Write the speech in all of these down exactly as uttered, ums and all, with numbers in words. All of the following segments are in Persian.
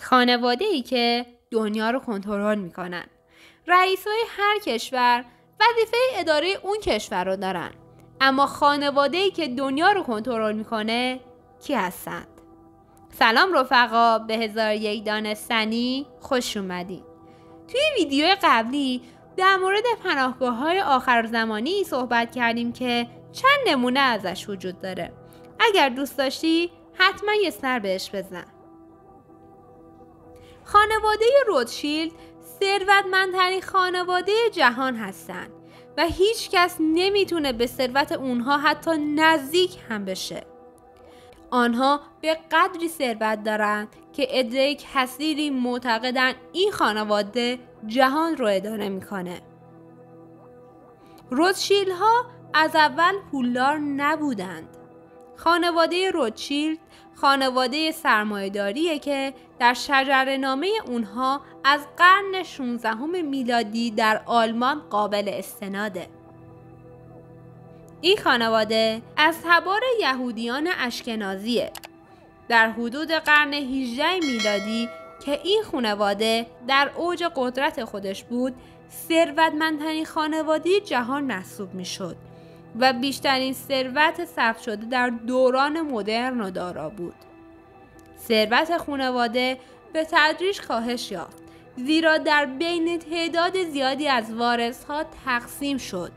خانواده‌ای که دنیا رو کنترل میکنن. رئیسای هر کشور وظیفه اداره اون کشور رو دارن. اما خانواده‌ای که دنیا رو کنترل میکنه کی هستند؟ سلام رفقا، به هزار یک دانستنی خوش اومدید. توی ویدیو قبلی در مورد پناهگاه‌های آخرزمانی صحبت کردیم که چند نمونه ازش وجود داره. اگر دوست داشتی حتما یه سر بهش بزن. خانواده روتشیلد ثروتمندترین خانواده جهان هستند و هیچ کس نمیتونه به ثروت اونها حتی نزدیک هم بشه. آنها به قدری ثروت دارند که عده کثیری معتقدن این خانواده جهان رو اداره میکنه. روتشیلدها از اول پولدار نبودند. خانواده روتشیلد خانواده سرمایه‌داریه که در شجره‌نامه اونها از قرن شانزدهم میلادی در آلمان قابل استناده. این خانواده از تبار یهودیان اشکنازیه. در حدود قرن هجدهم میلادی که این خانواده در اوج قدرت خودش بود، ثروتمندترین خانواده جهان محسوب میشد و بیشترین ثروت ثبت شده در دوران مدرن و دارا بود. ثروت خانواده به تدریج کاهش یافت، زیرا در بین تعداد زیادی از وارثها تقسیم شد.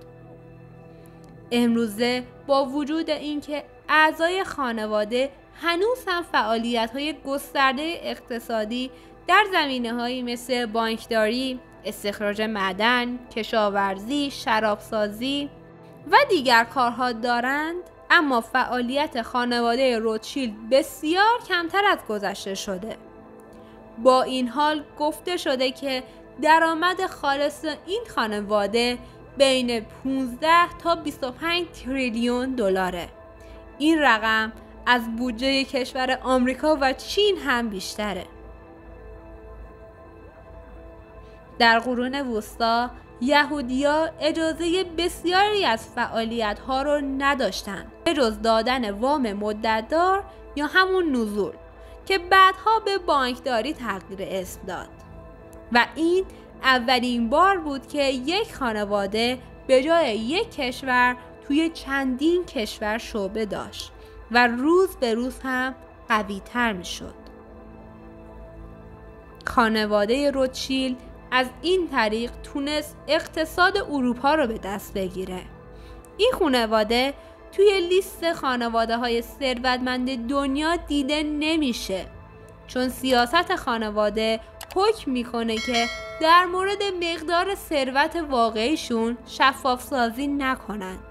امروزه با وجود اینکه اعضای خانواده هنوز هم فعالیت‌های گسترده اقتصادی در زمینه‌هایی مثل بانکداری، استخراج معدن، کشاورزی، شرابسازی و دیگر کارها دارند، اما فعالیت خانواده روتشیلد بسیار کمتر از گذشته شده. با این حال گفته شده که درآمد خالص این خانواده بین پانزده تا بیست و پنج تریلیون دلاره. این رقم از بودجه کشور آمریکا و چین هم بیشتره. در قرون وسطا یهودی‌ها اجازه بسیاری از فعالیت‌ها رو نداشتند به جز دادن وام مدت‌دار یا همون نزول که بعدها به بانکداری تغییر اسم داد. و این اولین بار بود که یک خانواده به جای یک کشور توی چندین کشور شعبه داشت و روز به روز هم قوی‌تر می‌شد. خانواده روتشیلد از این طریق تونست اقتصاد اروپا رو به دست بگیره. این خانواده توی لیست خانواده های ثروتمند دنیا دیده نمیشه، چون سیاست خانواده حکم میکنه که در مورد مقدار ثروت واقعیشون شفاف سازی نکنن.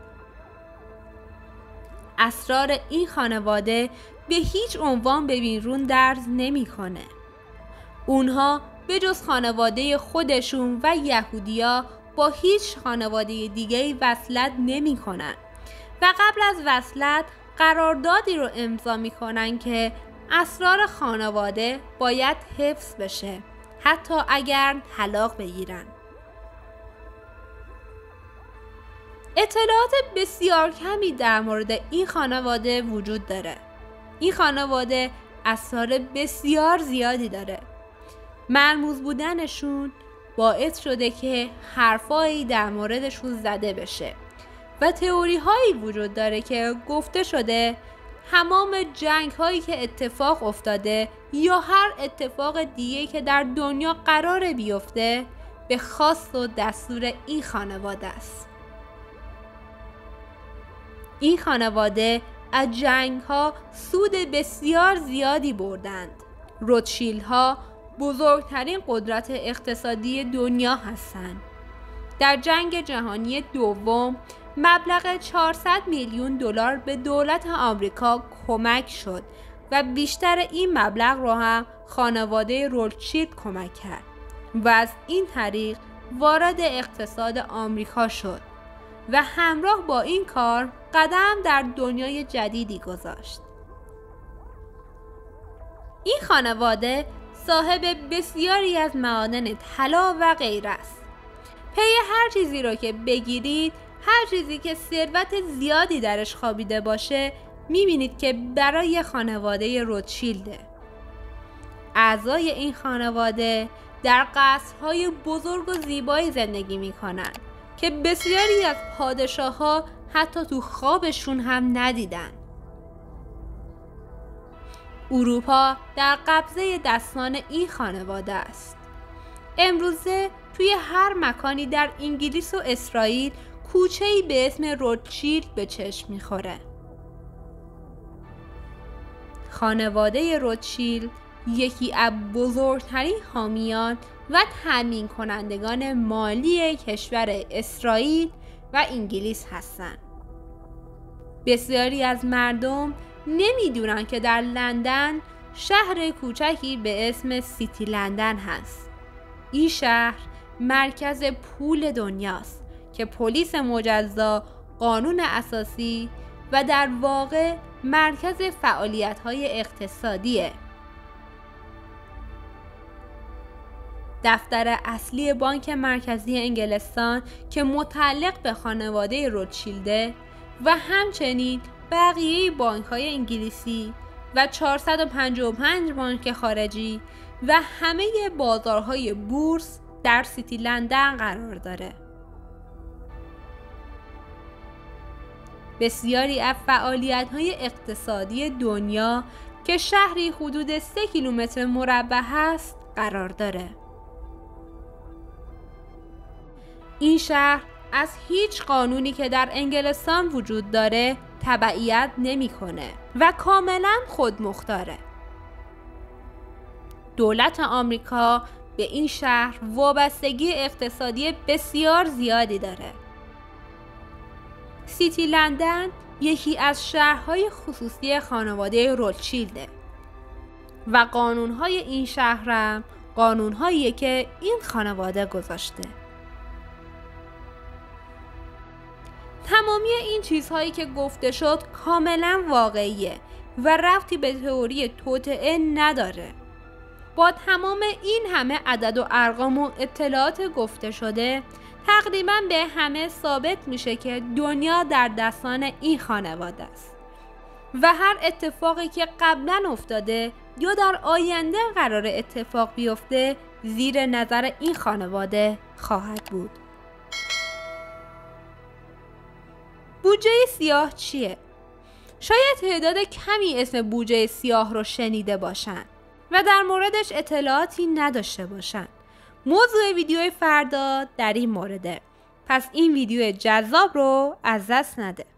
اسرار این خانواده به هیچ عنوان به بیرون درز نمیکنه. اونها به جز خانواده خودشون و یهودیا با هیچ خانواده دیگه‌ای وصلت نمی‌کنن و قبل از وصلت قراردادی رو امضا می‌کنن که اسرار خانواده باید حفظ بشه، حتی اگر طلاق بگیرن. اطلاعات بسیار کمی در مورد این خانواده وجود داره. این خانواده اسرار بسیار زیادی داره. مرموز بودنشون باعث شده که حرفایی در موردشون زده بشه و تئوری هایی وجود داره که گفته شده تمام جنگ هایی که اتفاق افتاده یا هر اتفاق دیگه که در دنیا قراره بیفته به خواست و دستور این خانواده است. این خانواده از جنگ ها سود بسیار زیادی بردند. روتشیلدها بزرگترین قدرت اقتصادی دنیا هستند. در جنگ جهانی دوم مبلغ چهارصد میلیون دلار به دولت آمریکا کمک شد و بیشتر این مبلغ را هم خانواده روتشیلد کمک کرد و از این طریق وارد اقتصاد آمریکا شد و همراه با این کار قدم در دنیای جدیدی گذاشت. این خانواده صاحب بسیاری از معادن طلا و غیره است. پی هر چیزی رو که بگیرید، هر چیزی که ثروت زیادی درش خوابیده باشه، میبینید که برای خانواده روتشیلده. اعضای این خانواده در قصرهای بزرگ و زیبایی زندگی می کنند که بسیاری از پادشاه‌ها حتی تو خوابشون هم ندیدن. اروپا در قبضه دستان این خانواده است. امروزه توی هر مکانی در انگلیس و اسرائیل کوچه‌ای به اسم روتشیلد به چشم می‌خوره. خانواده روتشیلد یکی از بزرگترین حامیان و تامین کنندگان مالی کشور اسرائیل و انگلیس هستند. بسیاری از مردم نمیدونن که در لندن شهر کوچکی به اسم سیتی لندن هست. این شهر مرکز پول دنیاست که پلیس مجزا، قانون اساسی و در واقع مرکز فعالیت‌های اقتصادیه. دفتر اصلی بانک مرکزی انگلستان که متعلق به خانواده روتشیلده و همچنین بقیه بانک‌های انگلیسی و چهارصد و پنجاه و پنج بانک خارجی و همه بازارهای بورس در سیتی لندن قرار داره. بسیاری از فعالیت‌های اقتصادی دنیا که شهری حدود سه کیلومتر مربع هست قرار داره. این شهر از هیچ قانونی که در انگلستان وجود داره تبعیت نمی‌کنه و کاملاً خودمختاره. دولت آمریکا به این شهر وابستگی اقتصادی بسیار زیادی داره. سیتی لندن یکی از شهرهای خصوصی خانواده روتشیلده و قانونهای این شهرم قانونهاییه که این خانواده گذاشته. تمامی این چیزهایی که گفته شد کاملا واقعیه و ربطی به تئوری توطئه نداره. با تمام این همه عدد و ارقام و اطلاعات گفته شده تقریبا به همه ثابت میشه که دنیا در دستان این خانواده است و هر اتفاقی که قبلا افتاده یا در آینده قرار اتفاق بیفته زیر نظر این خانواده خواهد بود. بودجه سیاه چیه؟ شاید تعداد کمی اسم بودجه سیاه رو شنیده باشن و در موردش اطلاعاتی نداشته باشن. موضوع ویدیوی فردا در این مورده. پس این ویدیو جذاب رو از دست نده.